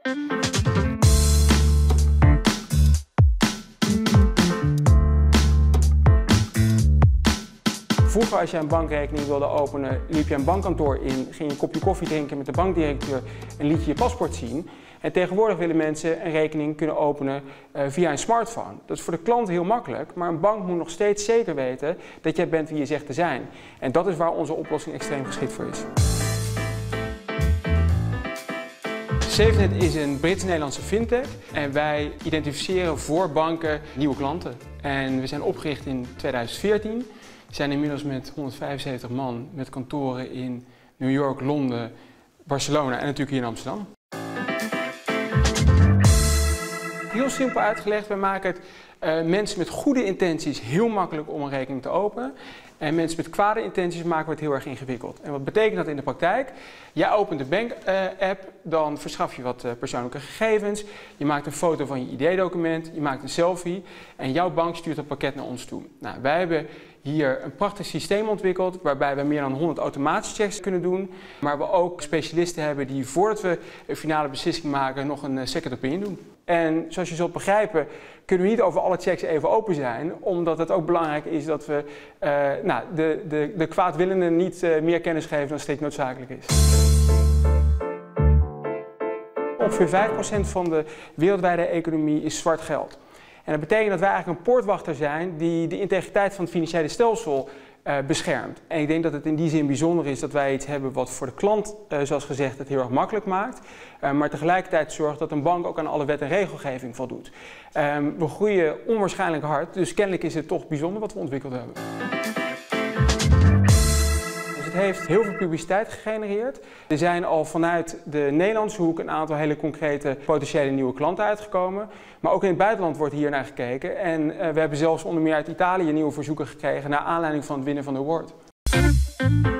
Vroeger, als je een bankrekening wilde openen, liep je een bankkantoor in, ging je een kopje koffie drinken met de bankdirecteur en liet je je paspoort zien. En tegenwoordig willen mensen een rekening kunnen openen via een smartphone. Dat is voor de klant heel makkelijk, maar een bank moet nog steeds zeker weten dat jij bent wie je zegt te zijn. En dat is waar onze oplossing extreem geschikt voor is. SafeNet is een Brits-Nederlandse fintech en wij identificeren voor banken nieuwe klanten. En we zijn opgericht in 2014. We zijn inmiddels met 175 man met kantoren in New York, Londen, Barcelona en natuurlijk hier in Amsterdam. Heel simpel uitgelegd, wij maken het mensen met goede intenties heel makkelijk om een rekening te openen. En mensen met kwade intenties maken we het heel erg ingewikkeld. En wat betekent dat in de praktijk? Jij opent de bank-app, dan verschaf je wat persoonlijke gegevens. Je maakt een foto van je ID-document, je maakt een selfie en jouw bank stuurt dat pakket naar ons toe. Nou, wij hebben hier een prachtig systeem ontwikkeld waarbij we meer dan 100 automatische checks kunnen doen. Maar we ook specialisten hebben die voordat we een finale beslissing maken nog een second opinion doen. En zoals je zult begrijpen kunnen we niet over alle checks even open zijn, omdat het ook belangrijk is dat we de kwaadwillenden niet meer kennis geven dan strikt noodzakelijk is. Ongeveer 5% van de wereldwijde economie is zwart geld. En dat betekent dat wij eigenlijk een poortwachter zijn die de integriteit van het financiële stelsel beschermt. En ik denk dat het in die zin bijzonder is dat wij iets hebben wat voor de klant, zoals gezegd, het heel erg makkelijk maakt. Maar tegelijkertijd zorgt dat een bank ook aan alle wet en regelgeving voldoet. We groeien onwaarschijnlijk hard, dus kennelijk is het toch bijzonder wat we ontwikkeld hebben. Het heeft heel veel publiciteit gegenereerd. Er zijn al vanuit de Nederlandse hoek een aantal hele concrete potentiële nieuwe klanten uitgekomen. Maar ook in het buitenland wordt hier naar gekeken. En we hebben zelfs onder meer uit Italië nieuwe verzoeken gekregen naar aanleiding van het winnen van de award.